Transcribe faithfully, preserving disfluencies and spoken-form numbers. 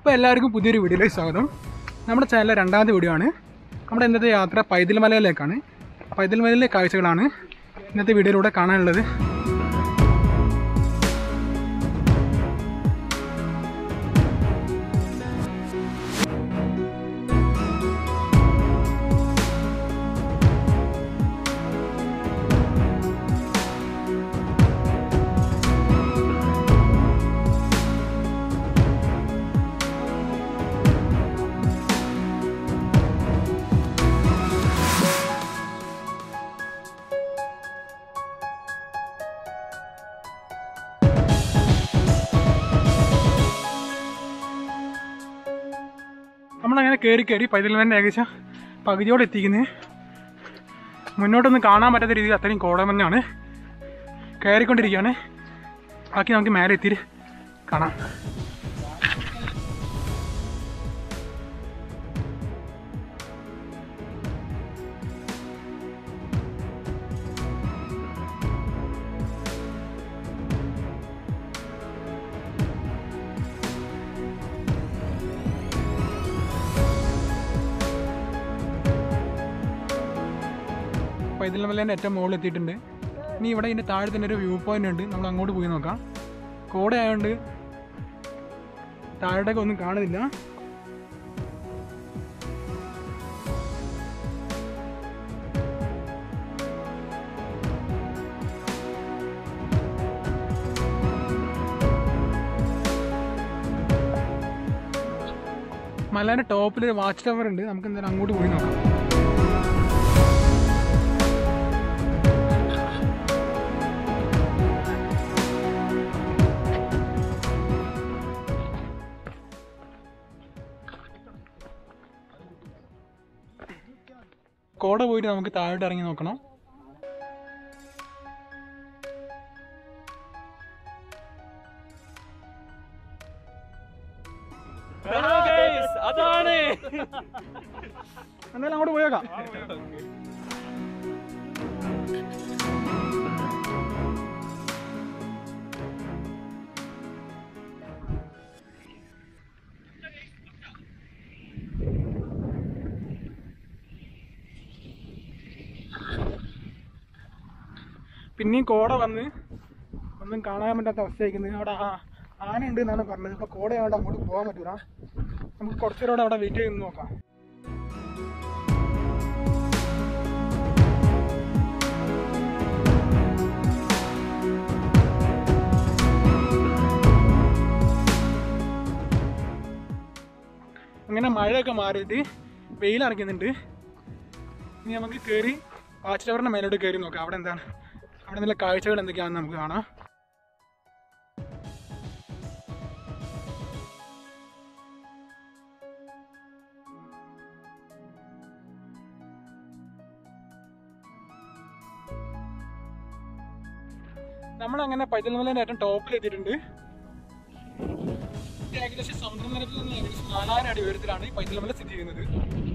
അപ്പോൾ എല്ലാവർക്കും പുതിയൊരു വീഡിയോയിലേക്ക് സ്വാഗതം. നമ്മുടെ ചാനലിലെ രണ്ടാമത്തെ വീഡിയോ ആണ്. നമ്മുടെ ഇന്നത്തെ യാത്ര പൈതൽ മലയിലേക്കാണ്. പൈതൽ മലയിലെ കാഴ്ചകളാണ് ഇന്നത്തെ വീഡിയോയിലൂടെ കാണാനുള്ളത്. നമ്മളങ്ങനെ കയറി കയറി പൈതൽ മലയുടെ ഏകദേശം പകുതിയോടെ എത്തിക്കുന്നത്. മുന്നോട്ടൊന്നും കാണാൻ പറ്റാത്ത രീതിയിൽ അത്രയും കോടമഞ്ഞാണ്. കയറിക്കൊണ്ടിരിക്കുകയാണ്. ബാക്കി നമുക്ക് മേലെ എത്തിയിട്ട് കാണാം. പൈതൽ മലേൻ്റെ ഏറ്റവും മുകളിൽ എത്തിയിട്ടുണ്ട്. ഇനി ഇവിടെ ഇതിൻ്റെ താഴെ തന്നെ ഒരു വ്യൂ പോയിൻ്റ് ഉണ്ട്. നമ്മൾ അങ്ങോട്ട് പോയി നോക്കാം. കോട ആയതുകൊണ്ട് താഴേക്ക് ഒന്നും കാണുന്നില്ല. മലേൻ്റെ ടോപ്പിലൊരു വാച്ച് ടവർ ഉണ്ട്. നമുക്ക് എന്തായാലും അങ്ങോട്ട് പോയി നോക്കാം. കോട പോയിട്ട് നമുക്ക് താഴോട്ട് ഇറങ്ങി നോക്കണം. എന്തായാലും അങ്ങോട്ട് പോയേക്കാം. പിന്നെയും കോട വന്ന് ഒന്നും കാണാൻ പറ്റാത്ത അവസ്ഥയായിരിക്കുന്നത്. അവിടെ ആ ആനയുണ്ട് എന്നാണ് പറഞ്ഞത്. ഇപ്പോൾ കോടയാണ്ട് അങ്ങോട്ട് പോകാൻ പറ്റൂല. നമുക്ക് കുറച്ചുകൂടെ അവിടെ വെയിറ്റ് ചെയ്ത് നോക്കാം. അങ്ങനെ മഴയൊക്കെ മാറിയിട്ട് വെയിലറക്കുന്നുണ്ട്. ഇനി നമുക്ക് കയറി വാച്ച് ടവറിൻ്റെ മേലോട്ട് കയറി നോക്കാം. അവിടെ എന്താണ്, അവിടെ നല്ല കാഴ്ചകൾ എന്തൊക്കെയാണെന്ന് നമുക്ക് കാണാം. നമ്മളങ്ങനെ പൈതൽ മലേൻ്റെ ഏറ്റവും ടോപ്പിൽ എത്തിയിട്ടുണ്ട്. ഏകദേശം സമുദ്രനിരപ്പിൽ നിന്ന് ഏകദേശം നാലായിരം അടി ഉയരത്തിലാണ് ഈ പൈതൽ മല സ്ഥിതി ചെയ്യുന്നത്.